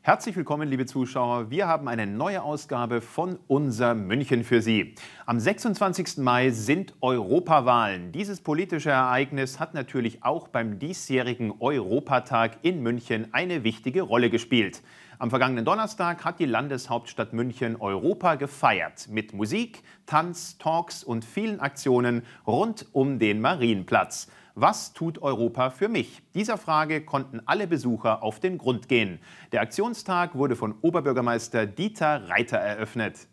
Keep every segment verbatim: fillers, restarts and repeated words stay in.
Herzlich willkommen, liebe Zuschauer. Wir haben eine neue Ausgabe von Unser München für Sie. Am sechsundzwanzigsten Mai sind Europawahlen. Dieses politische Ereignis hat natürlich auch beim diesjährigen Europatag in München eine wichtige Rolle gespielt. Am vergangenen Donnerstag hat die Landeshauptstadt München Europa gefeiert. Mit Musik, Tanz, Talks und vielen Aktionen rund um den Marienplatz. Was tut Europa für mich? Dieser Frage konnten alle Besucher auf den Grund gehen. Der Aktionstag wurde von Oberbürgermeister Dieter Reiter eröffnet.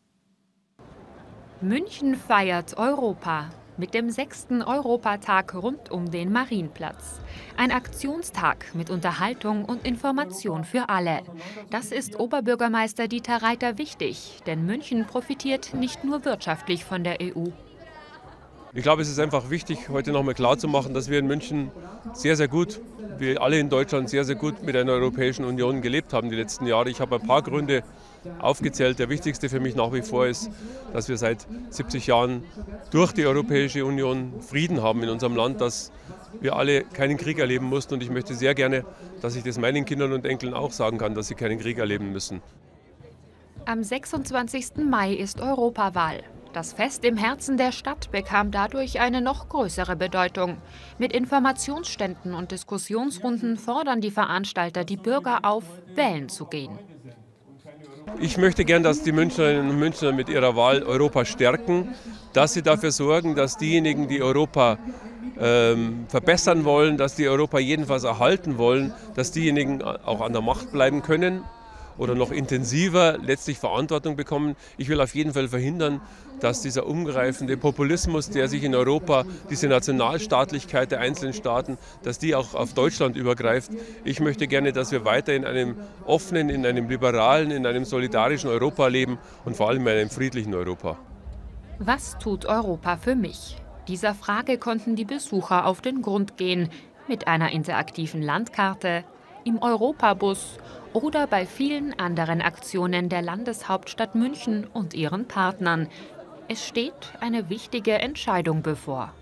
München feiert Europa mit dem sechsten Europatag rund um den Marienplatz. Ein Aktionstag mit Unterhaltung und Information für alle. Das ist Oberbürgermeister Dieter Reiter wichtig, denn München profitiert nicht nur wirtschaftlich von der E U. Ich glaube, es ist einfach wichtig, heute nochmal klarzumachen, dass wir in München sehr, sehr gut, wie alle in Deutschland, sehr, sehr gut mit einer Europäischen Union gelebt haben die letzten Jahre. Ich habe ein paar Gründe aufgezählt. Der wichtigste für mich nach wie vor ist, dass wir seit siebzig Jahren durch die Europäische Union Frieden haben in unserem Land, dass wir alle keinen Krieg erleben mussten. Und ich möchte sehr gerne, dass ich das meinen Kindern und Enkeln auch sagen kann, dass sie keinen Krieg erleben müssen. Am sechsundzwanzigsten Mai ist Europawahl. Das Fest im Herzen der Stadt bekam dadurch eine noch größere Bedeutung. Mit Informationsständen und Diskussionsrunden fordern die Veranstalter die Bürger auf, wählen zu gehen. Ich möchte gern, dass die Münchnerinnen und Münchner mit ihrer Wahl Europa stärken, dass sie dafür sorgen, dass diejenigen, die Europa ähm, verbessern wollen, dass die Europa jedenfalls erhalten wollen, dass diejenigen auch an der Macht bleiben können oder noch intensiver letztlich Verantwortung bekommen. Ich will auf jeden Fall verhindern, dass dieser umgreifende Populismus, der sich in Europa, diese Nationalstaatlichkeit der einzelnen Staaten, dass die auch auf Deutschland übergreift. Ich möchte gerne, dass wir weiter in einem offenen, in einem liberalen, in einem solidarischen Europa leben und vor allem in einem friedlichen Europa. Was tut Europa für mich? Dieser Frage konnten die Besucher auf den Grund gehen, mit einer interaktiven Landkarte, im Europabus oder bei vielen anderen Aktionen der Landeshauptstadt München und ihren Partnern. Es steht eine wichtige Entscheidung bevor.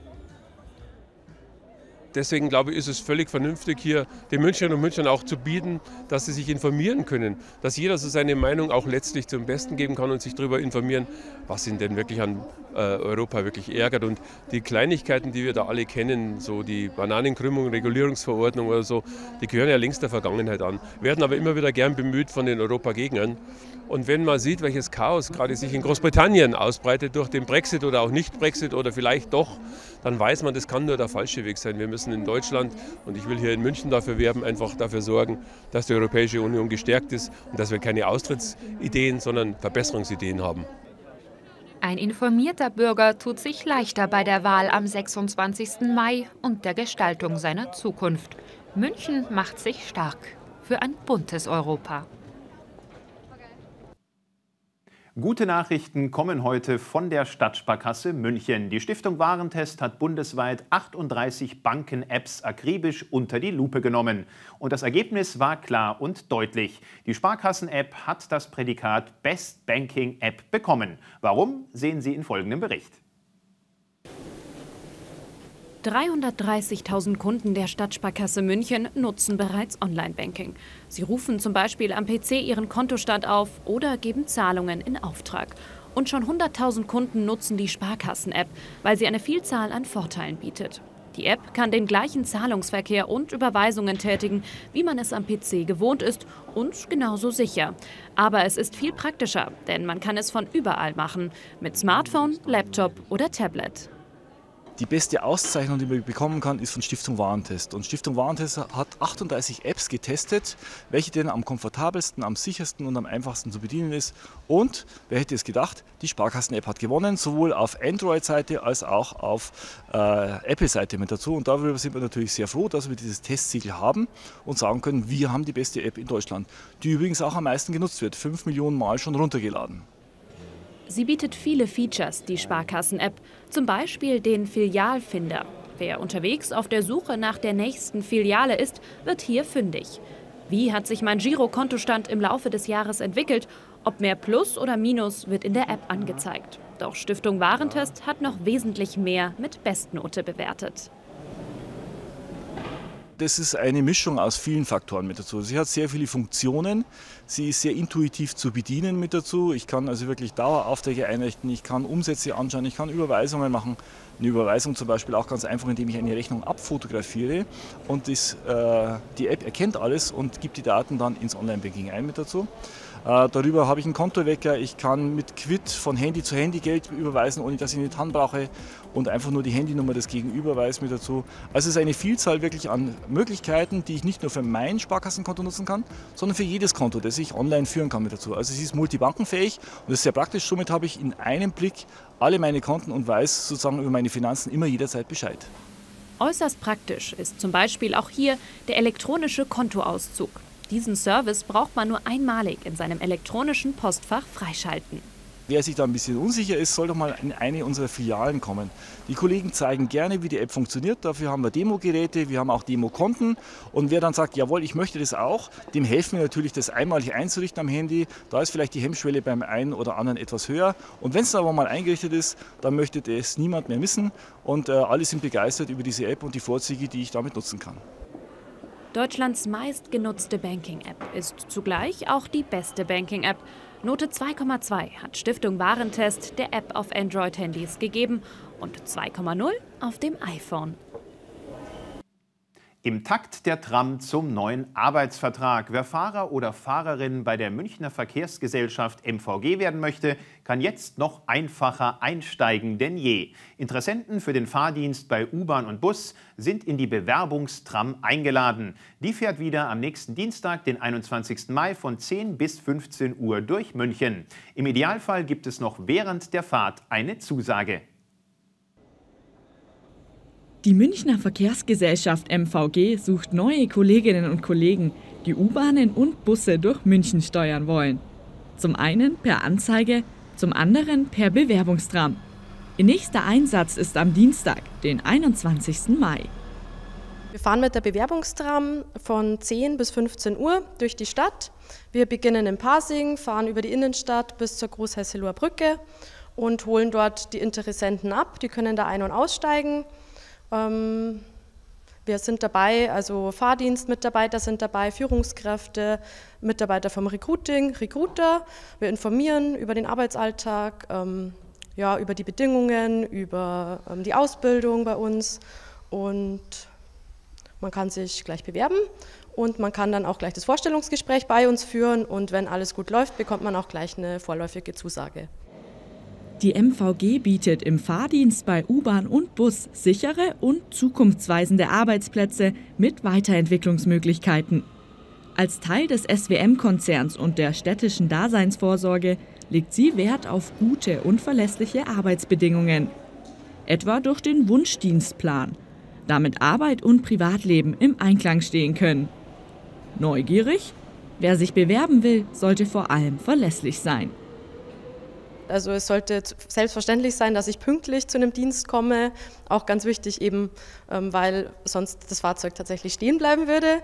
Deswegen glaube ich, ist es völlig vernünftig, hier den Münchnerinnen und Münchnern auch zu bieten, dass sie sich informieren können, dass jeder so seine Meinung auch letztlich zum Besten geben kann und sich darüber informieren, was ihn denn wirklich an äh, Europa wirklich ärgert. Und die Kleinigkeiten, die wir da alle kennen, so die Bananenkrümmung, Regulierungsverordnung oder so, die gehören ja längst der Vergangenheit an, werden aber immer wieder gern bemüht von den Europagegnern. Und wenn man sieht, welches Chaos gerade sich in Großbritannien ausbreitet durch den Brexit oder auch Nicht-Brexit oder vielleicht doch, dann weiß man, das kann nur der falsche Weg sein. Wir müssen in Deutschland, und ich will hier in München dafür werben, einfach dafür sorgen, dass die Europäische Union gestärkt ist und dass wir keine Austrittsideen, sondern Verbesserungsideen haben. Ein informierter Bürger tut sich leichter bei der Wahl am sechsundzwanzigsten Mai und der Gestaltung seiner Zukunft. München macht sich stark für ein buntes Europa. Gute Nachrichten kommen heute von der Stadtsparkasse München. Die Stiftung Warentest hat bundesweit achtunddreißig Banken-Apps akribisch unter die Lupe genommen. Und das Ergebnis war klar und deutlich. Die Sparkassen-App hat das Prädikat Best Banking App bekommen. Warum, sehen Sie in folgendem Bericht. dreihundertdreißigtausend Kunden der Stadtsparkasse München nutzen bereits Online-Banking. Sie rufen zum Beispiel am P C ihren Kontostand auf oder geben Zahlungen in Auftrag. Und schon hunderttausend Kunden nutzen die Sparkassen-App, weil sie eine Vielzahl an Vorteilen bietet. Die App kann den gleichen Zahlungsverkehr und Überweisungen tätigen, wie man es am P C gewohnt ist, und genauso sicher. Aber es ist viel praktischer, denn man kann es von überall machen, mit Smartphone, Laptop oder Tablet. Die beste Auszeichnung, die man bekommen kann, ist von Stiftung Warentest. Und Stiftung Warentest hat achtunddreißig Apps getestet, welche denn am komfortabelsten, am sichersten und am einfachsten zu bedienen ist. Und, wer hätte es gedacht, die Sparkassen-App hat gewonnen, sowohl auf Android-Seite als auch auf äh, Apple-Seite mit dazu. Und darüber sind wir natürlich sehr froh, dass wir dieses Testsiegel haben und sagen können, wir haben die beste App in Deutschland, die übrigens auch am meisten genutzt wird, fünf Millionen Mal schon runtergeladen. Sie bietet viele Features, die Sparkassen-App, zum Beispiel den Filialfinder. Wer unterwegs auf der Suche nach der nächsten Filiale ist, wird hier fündig. Wie hat sich mein Girokontostand im Laufe des Jahres entwickelt? Ob mehr Plus oder Minus, wird in der App angezeigt. Doch Stiftung Warentest hat noch wesentlich mehr mit Bestnote bewertet. Das ist eine Mischung aus vielen Faktoren mit dazu. Sie hat sehr viele Funktionen, sie ist sehr intuitiv zu bedienen mit dazu. Ich kann also wirklich Daueraufträge einrichten, ich kann Umsätze anschauen, ich kann Überweisungen machen. Eine Überweisung zum Beispiel auch ganz einfach, indem ich eine Rechnung abfotografiere und das, äh, die App erkennt alles und gibt die Daten dann ins Online-Banking ein mit dazu. Äh, darüber habe ich einen Kontowecker, ich kann mit Quid von Handy zu Handy Geld überweisen, ohne dass ich eine T A N brauche und einfach nur die Handynummer des Gegenüber weiß mit dazu. Also es ist eine Vielzahl wirklich an Möglichkeiten, die ich nicht nur für mein Sparkassenkonto nutzen kann, sondern für jedes Konto, das ich online führen kann mit dazu. Also es ist multibankenfähig und das ist sehr praktisch. Somit habe ich in einem Blick alle meine Konten und weiß sozusagen über meine Finanzen immer jederzeit Bescheid. Äußerst praktisch ist zum Beispiel auch hier der elektronische Kontoauszug. Diesen Service braucht man nur einmalig in seinem elektronischen Postfach freischalten. Wer sich da ein bisschen unsicher ist, soll doch mal in eine unserer Filialen kommen. Die Kollegen zeigen gerne, wie die App funktioniert. Dafür haben wir Demogeräte, wir haben auch Demokonten. Und wer dann sagt, jawohl, ich möchte das auch, dem helfen wir natürlich, das einmalig einzurichten am Handy. Da ist vielleicht die Hemmschwelle beim einen oder anderen etwas höher. Und wenn es dann aber mal eingerichtet ist, dann möchte das niemand mehr missen. Und äh, alle sind begeistert über diese App und die Vorzüge, die ich damit nutzen kann. Deutschlands meistgenutzte Banking-App ist zugleich auch die beste Banking-App. Note zwei Komma zwei hat Stiftung Warentest der App auf Android-Handys gegeben und zwei Komma null auf dem iPhone. Im Takt der Tram zum neuen Arbeitsvertrag. Wer Fahrer oder Fahrerin bei der Münchner Verkehrsgesellschaft M V G werden möchte, kann jetzt noch einfacher einsteigen denn je. Interessenten für den Fahrdienst bei U-Bahn und Bus sind in die Bewerbungstram eingeladen. Die fährt wieder am nächsten Dienstag, den einundzwanzigsten Mai von zehn bis fünfzehn Uhr durch München. Im Idealfall gibt es noch während der Fahrt eine Zusage. Die Münchner Verkehrsgesellschaft M V G sucht neue Kolleginnen und Kollegen, die U-Bahnen und Busse durch München steuern wollen. Zum einen per Anzeige, zum anderen per Bewerbungstram. Ihr nächster Einsatz ist am Dienstag, den einundzwanzigsten Mai. Wir fahren mit der Bewerbungstram von zehn bis fünfzehn Uhr durch die Stadt. Wir beginnen in Pasing, fahren über die Innenstadt bis zur Großhesseloher Brücke und holen dort die Interessenten ab. Die können da ein- und aussteigen. Ähm, wir sind dabei, also Fahrdienstmitarbeiter sind dabei, Führungskräfte, Mitarbeiter vom Recruiting, Recruiter. Wir informieren über den Arbeitsalltag, ähm, ja, über die Bedingungen, über ähm, die Ausbildung bei uns und man kann sich gleich bewerben und man kann dann auch gleich das Vorstellungsgespräch bei uns führen und wenn alles gut läuft, bekommt man auch gleich eine vorläufige Zusage. Die M V G bietet im Fahrdienst bei U-Bahn und Bus sichere und zukunftsweisende Arbeitsplätze mit Weiterentwicklungsmöglichkeiten. Als Teil des S W M-Konzerns und der städtischen Daseinsvorsorge legt sie Wert auf gute und verlässliche Arbeitsbedingungen. Etwa durch den Wunschdienstplan, damit Arbeit und Privatleben im Einklang stehen können. Neugierig? Wer sich bewerben will, sollte vor allem verlässlich sein. Also es sollte selbstverständlich sein, dass ich pünktlich zu einem Dienst komme. Auch ganz wichtig eben, weil sonst das Fahrzeug tatsächlich stehen bleiben würde.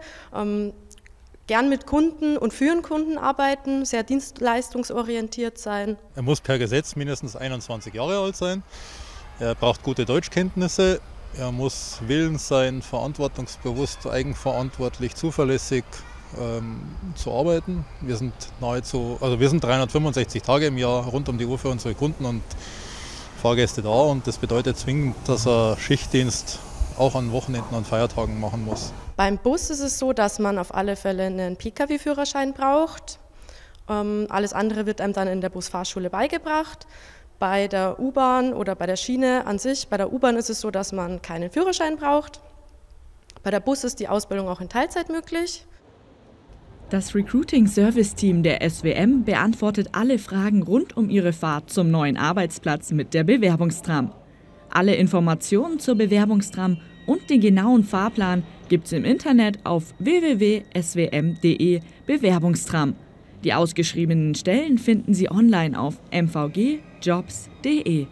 Gern mit Kunden und für Kunden arbeiten, sehr dienstleistungsorientiert sein. Er muss per Gesetz mindestens einundzwanzig Jahre alt sein. Er braucht gute Deutschkenntnisse. Er muss willens sein, verantwortungsbewusst, eigenverantwortlich, zuverlässig ähm, zu arbeiten. Wir sind nahezu, also wir sind dreihundertfünfundsechzig Tage im Jahr rund um die Uhr für unsere Kunden und Fahrgäste da und das bedeutet zwingend, dass er Schichtdienst auch an Wochenenden und Feiertagen machen muss. Beim Bus ist es so, dass man auf alle Fälle einen P K W-Führerschein braucht. Ähm, alles andere wird einem dann in der Busfahrschule beigebracht. Bei der U-Bahn oder bei der Schiene an sich, bei der U-Bahn ist es so, dass man keinen Führerschein braucht. Bei der Bus ist die Ausbildung auch in Teilzeit möglich. Das Recruiting-Service-Team der S W M beantwortet alle Fragen rund um Ihre Fahrt zum neuen Arbeitsplatz mit der Bewerbungstram. Alle Informationen zur Bewerbungstram und den genauen Fahrplan gibt's im Internet auf w w w punkt s w m punkt d e Bewerbungstram. Die ausgeschriebenen Stellen finden Sie online auf m v g jobs punkt d e.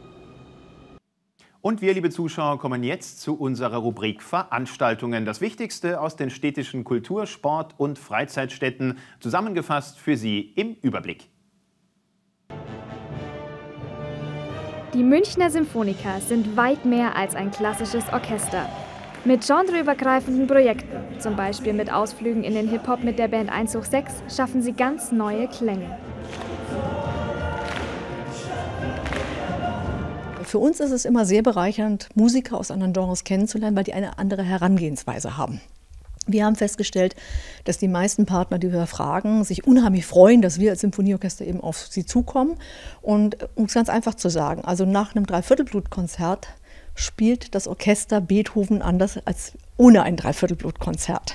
Und wir, liebe Zuschauer, kommen jetzt zu unserer Rubrik Veranstaltungen. Das Wichtigste aus den städtischen Kultur-, Sport- und Freizeitstätten, zusammengefasst für Sie im Überblick. Die Münchner Symphoniker sind weit mehr als ein klassisches Orchester. Mit genreübergreifenden Projekten, zum Beispiel mit Ausflügen in den Hip-Hop mit der Band eins hoch sechs, schaffen sie ganz neue Klänge. Für uns ist es immer sehr bereichernd, Musiker aus anderen Genres kennenzulernen, weil die eine andere Herangehensweise haben. Wir haben festgestellt, dass die meisten Partner, die wir fragen, sich unheimlich freuen, dass wir als Symphonieorchester eben auf sie zukommen. Und um es ganz einfach zu sagen, also nach einem Dreiviertelblut-Konzert spielt das Orchester Beethoven anders als ohne ein Dreiviertelblut-Konzert.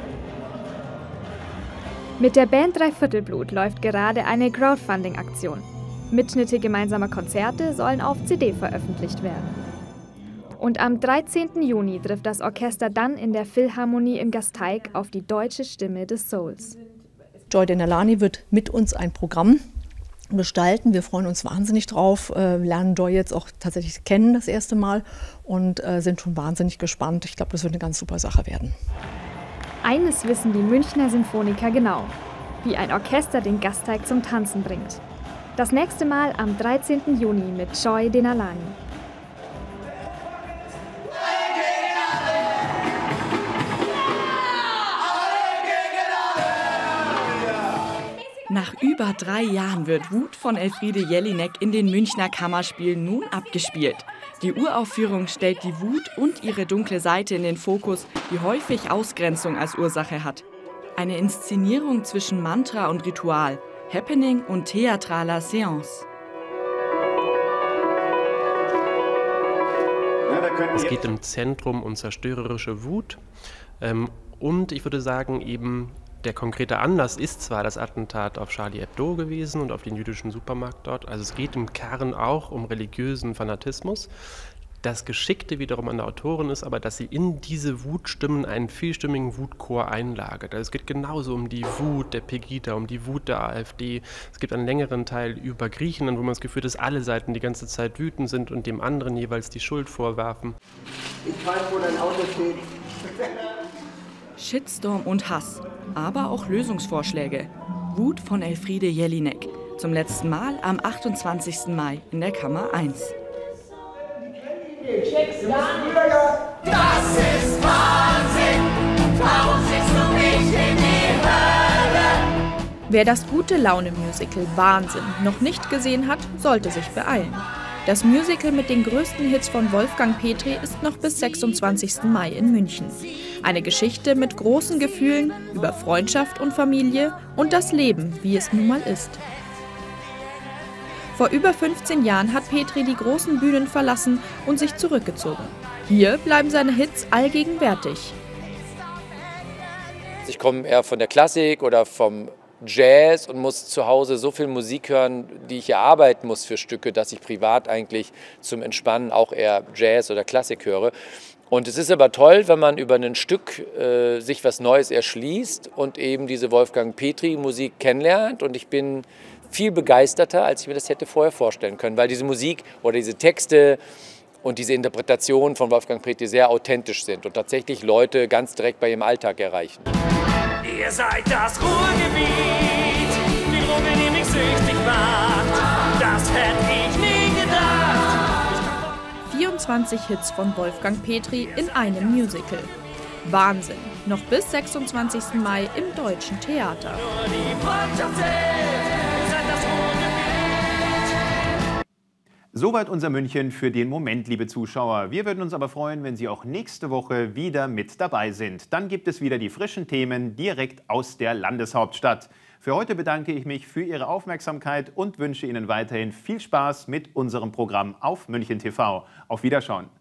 Mit der Band Dreiviertelblut läuft gerade eine Crowdfunding-Aktion. Mitschnitte gemeinsamer Konzerte sollen auf C D veröffentlicht werden. Und am dreizehnten Juni trifft das Orchester dann in der Philharmonie im Gasteig auf die deutsche Stimme des Souls. Joy Denalani wird mit uns ein Programm gestalten. Wir freuen uns wahnsinnig drauf, äh, lernen Joy jetzt auch tatsächlich kennen das erste Mal und äh, sind schon wahnsinnig gespannt. Ich glaube, das wird eine ganz super Sache werden. Eines wissen die Münchner Sinfoniker genau, wie ein Orchester den Gasteig zum Tanzen bringt. Das nächste Mal am dreizehnten Juni mit Joy Denalani. Nach über drei Jahren wird Wut von Elfriede Jelinek in den Münchner Kammerspielen nun abgespielt. Die Uraufführung stellt die Wut und ihre dunkle Seite in den Fokus, die häufig Ausgrenzung als Ursache hat. Eine Inszenierung zwischen Mantra und Ritual, Happening und theatraler Seance. Es geht im Zentrum um zerstörerische Wut. Und ich würde sagen, eben der konkrete Anlass ist zwar das Attentat auf Charlie Hebdo gewesen und auf den jüdischen Supermarkt dort. Also es geht im Kern auch um religiösen Fanatismus. Das Geschickte wiederum an der Autorin ist aber, dass sie in diese Wutstimmen einen vielstimmigen Wutchor einlagert. Also es geht genauso um die Wut der Pegida, um die Wut der AfD. Es gibt einen längeren Teil über Griechenland, wo man das Gefühl hat, dass alle Seiten die ganze Zeit wütend sind und dem anderen jeweils die Schuld vorwerfen. Ich weiß, wo dein Auto steht. Shitstorm und Hass, aber auch Lösungsvorschläge. Wut von Elfriede Jelinek. Zum letzten Mal am achtundzwanzigsten Mai in der Kammer eins. Das ist Wahnsinn! Warum schickst du mich in die Hölle? Wer das Gute-Laune-Musical Wahnsinn noch nicht gesehen hat, sollte sich beeilen. Das Musical mit den größten Hits von Wolfgang Petri ist noch bis sechsundzwanzigsten Mai in München. Eine Geschichte mit großen Gefühlen über Freundschaft und Familie und das Leben, wie es nun mal ist. Vor über fünfzehn Jahren hat Petri die großen Bühnen verlassen und sich zurückgezogen. Hier bleiben seine Hits allgegenwärtig. Ich komme eher von der Klassik oder vom Jazz und muss zu Hause so viel Musik hören, die ich erarbeiten muss für Stücke, dass ich privat eigentlich zum Entspannen auch eher Jazz oder Klassik höre. Und es ist aber toll, wenn man über ein Stück äh, sich was Neues erschließt und eben diese Wolfgang Petri Musik kennenlernt. Und ich bin viel begeisterter, als ich mir das hätte vorher vorstellen können, weil diese Musik oder diese Texte und diese Interpretationen von Wolfgang Petri sehr authentisch sind und tatsächlich Leute ganz direkt bei ihrem Alltag erreichen. Ihr seid das Ruhrgebiet, die Droge, die mich süchtig macht. Das hätte ich nie gedacht. vierundzwanzig Hits von Wolfgang Petri in einem Musical. Wahnsinn! Noch bis sechsundzwanzigsten Mai im Deutschen Theater. Nur die Freundschaft zählt, ihr seid das Ruhrgebiet. Soweit unser München für den Moment, liebe Zuschauer. Wir würden uns aber freuen, wenn Sie auch nächste Woche wieder mit dabei sind. Dann gibt es wieder die frischen Themen direkt aus der Landeshauptstadt. Für heute bedanke ich mich für Ihre Aufmerksamkeit und wünsche Ihnen weiterhin viel Spaß mit unserem Programm auf München T V. Auf Wiederschauen.